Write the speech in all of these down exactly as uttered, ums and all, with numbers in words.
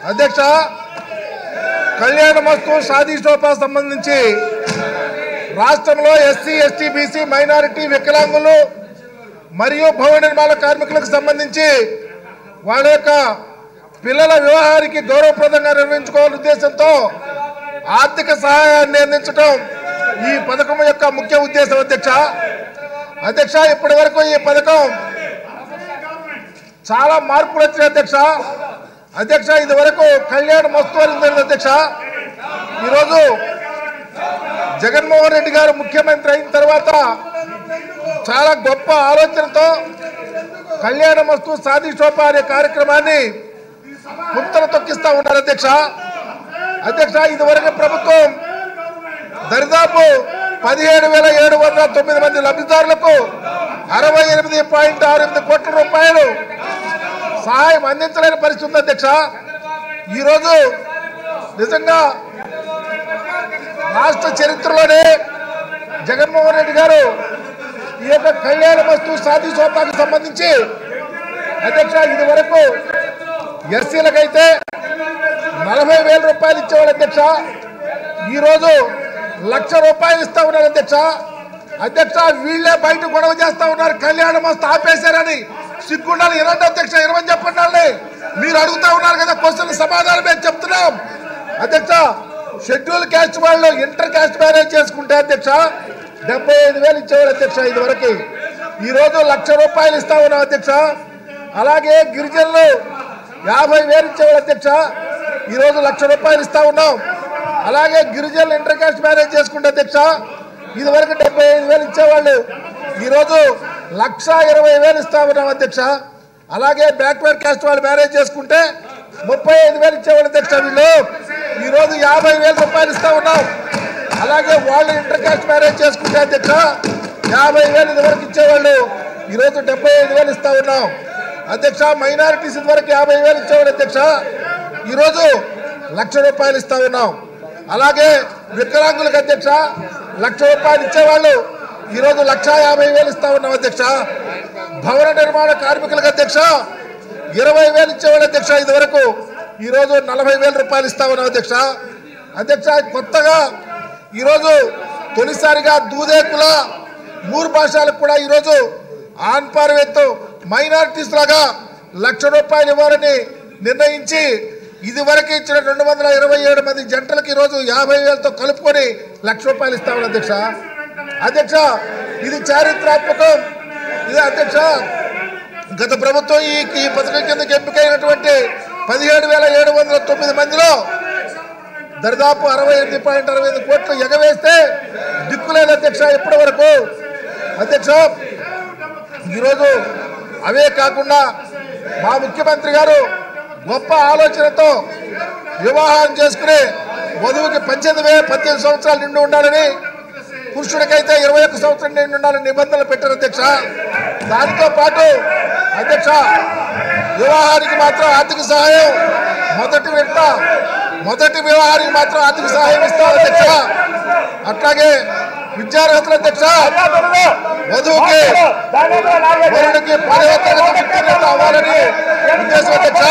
అధ్యక్ష కళ్యాణ మస్తు షాదీ షోపా సంబంధించి రాష్ట్రంలో ఎస్సీ ఎస్టీ బీసీ మైనారిటీ వికలాంగులు మరియు భవన నిర్మాణ కార్మికులకు సంబంధించి వాళ్ళ యొక్క పిల్లల వివాహానికి గౌరవప్రదంగా నిర్వహించుకోవాలనే ఉద్దేశంతో ఆర్థిక సహాయాన్ని అందించడం ఈ పథకం యొక్క ముఖ్య ఉద్దేశం అధ్యక్ష అధ్యక్ష ఇప్పటి వరకు ఈ పథకం చాలా మార్పులు వచ్చాయి అధ్యక్ష అధ్యక్ష ఇది వరకు కళ్యాణ మస్తు అని అధ్యక్ష ఈరోజు జగన్మోహన్ రెడ్డి గారు ముఖ్యమంత్రి అయిన తర్వాత చాలా గొప్ప ఆలోచనతో కళ్యాణ మస్తు షాదీ షోపా అనే కార్యక్రమాన్ని పుంతలు తొక్కిస్తా ఉన్నారు అధ్యక్ష అధ్యక్ష ఇదివరకు ప్రభుత్వం దరిదాపు పదిహేడు వేల ఏడు వందల తొమ్మిది మంది లబ్ధిదారులకు అరవై ఎనిమిది పాయింట్ ఆరు ఎనిమిది కోట్ల రూపాయలు సహాయం అందించలేని పరిస్థితి ఉంది అధ్యక్ష ఈరోజు నిజంగా రాష్ట్ర చరిత్రలోనే జగన్మోహన్ రెడ్డి గారు ఈ యొక్క కళ్యాణ మస్తు షాదీ షోపాకు సంబంధించి అధ్యక్ష ఇది వరకు ఎస్సీలకైతే నలభై వేల రూపాయలు ఇచ్చేవాళ్ళు అధ్యక్ష ఈరోజు లక్ష రూపాయలు ఇస్తా ఉన్నారు అధ్యక్ష అధ్యక్ష వీళ్ళే బయట గొడవ చేస్తా ఉన్నారు కళ్యాణ మస్తు ఆపేశారని సిగ్గుండాలి ఇరండి అధ్యక్ష ఇరవై చెప్పండి మీరు అడుగుతా ఉన్నారు కదా క్వశ్చన్ సమాధానం మేము చెప్తున్నాం అధ్యక్ష షెడ్యూల్ క్యాస్ట్ వాళ్ళు ఇంటర్ క్యాస్ట్ మ్యారేజ్ చేసుకుంటే అధ్యక్ష డెబ్బై ఐదు వేలు ఇచ్చేవాళ్ళు అధ్యక్ష ఇది వరకు ఈరోజు లక్ష రూపాయలు ఇస్తా ఉన్నాం అధ్యక్ష అలాగే గిరిజనులు యాభై వేలు ఇచ్చేవాళ్ళు అధ్యక్ష ఈరోజు లక్ష రూపాయలు ఇస్తా ఉన్నాం అలాగే గిరిజనులు ఇంటర్ క్యాస్ట్ మ్యారేజ్ చేసుకుంటే అధ్యక్ష ఇది వరకు డెబ్బై ఐదు వేలు ఇచ్చేవాళ్ళు ఈరోజు లక్ష ఇరవై వేలు ఇస్తా ఉన్నాం అధ్యక్ష అలాగే బ్యాక్వర్డ్ క్యాస్ట్ వాళ్ళు మ్యారేజ్ చేసుకుంటే ముప్పై ఐదు వేలు ఇచ్చేవాళ్ళు అధ్యక్ష వీళ్ళు ఈరోజు యాభై వేల రూపాయలు ఇస్తా ఉన్నాం అలాగే వాళ్ళు ఇంటర్ క్యాస్ట్ మ్యారేజ్ చేసుకుంటే అధ్యక్ష యాభై వేలు ఇదివరకు ఇచ్చేవాళ్ళు ఈరోజు డెబ్బై ఐదు వేలు ఇస్తా ఉన్నాం అధ్యక్ష మైనారిటీస్ ఇదివరకు యాభై వేలు ఇచ్చేవాళ్ళు అధ్యక్ష ఈరోజు లక్ష రూపాయలు ఇస్తా ఉన్నాం అలాగే వికలాంగులకు అధ్యక్ష లక్ష రూపాయలు ఇచ్చేవాళ్ళు ఈరోజు లక్ష యాభై వేలు ఇస్తా ఉన్నాం అధ్యక్ష భవన నిర్మాణ కార్మికులకు అధ్యక్ష ఇరవై వేలు ఇచ్చేవాళ్ళు అధ్యక్ష ఇదివరకు ఈరోజు నలభై వేల రూపాయలు ఇస్తా ఉన్నాం అధ్యక్ష అధ్యక్ష కొత్తగా ఈరోజు తొలిసారిగా దూదేకుల మూడు భాషలకు కూడా ఈరోజు ఆన్పార్వేత్తు మైనారిటీస్ లాగా లక్ష రూపాయలు ఇవ్వాలని నిర్ణయించి ఇది వరకు ఇచ్చిన రెండు వందల ఇరవై ఏడు మంది జంటలకు ఈరోజు యాభై వేలతో కలుపుకొని లక్ష రూపాయలు ఇస్తామని అధ్యక్ష అధ్యక్ష ఇది చారిత్రాత్మకం ఇది అధ్యక్ష గత ప్రభుత్వం ఈ ఈ పథకం కిందకి ఎంపికైనటువంటి పదిహేడు వేల ఏడు వందల తొమ్మిది మందిలో దరిదాపు అరవై ఎనిమిది పాయింట్ అరవై ఐదు కోట్లు ఎగవేస్తే దిక్కులేదు అధ్యక్ష ఇప్పటి వరకు అధ్యక్ష ఈరోజు అవే కాకుండా మా ముఖ్యమంత్రి గారు గొప్ప ఆలోచనతో వివాహం చేసుకుని వధువుకి పద్దెనిమిది వేల పద్దెనిమిది సంవత్సరాలు నిండి ఉండాలని పురుషుడికైతే ఇరవై ఒక్క సంవత్సరం నిండి ఉండాలని నిబంధనలు పెట్టారు అధ్యక్ష దానితో పాటు అధ్యక్ష వివాహానికి మాత్రం ఆర్థిక సహాయం మొదటి విడత మొదటి వివాహానికి మాత్రం ఆర్థిక సహాయం ఇస్తాం అధ్యక్ష అట్లాగే విద్యార్హతలు అధ్యక్ష వధువుకి వరుడికి పదవ తరగతి ఉత్తీర్ణత అవ్వాలని ఉద్దేశం అధ్యక్ష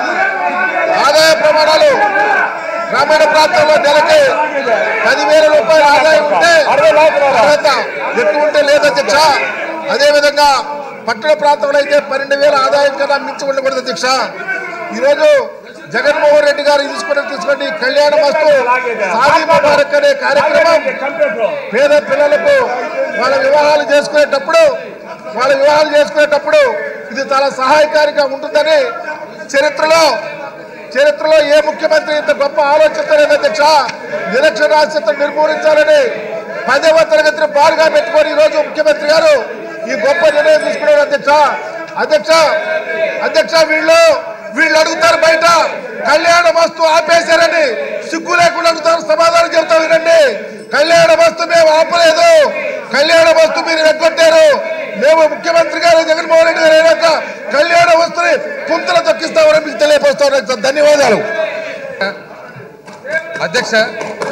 ఆదాయ ప్రమాణాలు గ్రామీణ ప్రాంతాల్లో నెలకి పదివేల రూపాయల ఆదాయం ఉంటే అర్హత ఎక్కువ ఉంటే లేదు అధ్యక్ష అదేవిధంగా పట్టణ ప్రాంతంలో అయితే పన్నెండు వేల ఆదాయం కన్నా మించి ఉండకూడదు అధ్యక్ష ఈరోజు జగన్మోహన్ రెడ్డి గారు తీసుకుని తీసుకోండి కళ్యాణ మస్తు షాదీ ముబారక్ అనే కార్యక్రమం పేద పిల్లలకు వాళ్ళ వివాహాలు చేసుకునేటప్పుడు వాళ్ళ వివాహాలు చేసుకునేటప్పుడు ఇది చాలా సహాయకారిగా ఉంటుందని చరిత్రలో చరిత్రలో ఏ ముఖ్యమంత్రి ఇంత గొప్ప ఆలోచన లేదు అధ్యక్ష నిరక్షరాస్యతను నిర్మూలించాలని పదవ తరగతిని బారుగా పెట్టుకొని ఈరోజు ముఖ్యమంత్రి గారు ఈ గొప్ప నిర్ణయం తీసుకున్నారు అధ్యక్ష అధ్యక్ష అధ్యక్ష వీళ్ళు వీళ్ళు అడుగుతారు బయట కళ్యాణ మస్తు ఆపేశారని సిగ్గు లేకుండా అడుగుతారు సమాధానం చెబుతాం వినండి కళ్యాణ మస్తు మేము ఆపలేదు కళ్యాణ మస్తు మీరు ఎగ్గొట్టారు మేము ముఖ్యమంత్రి గారు జగన్మోహన్ రెడ్డి గారు అయినాక కళ్యాణ వస్తుని కుంతలు తొక్కిస్తామని మీకు తెలియపరుస్తాం ధన్యవాదాలు అధ్యక్ష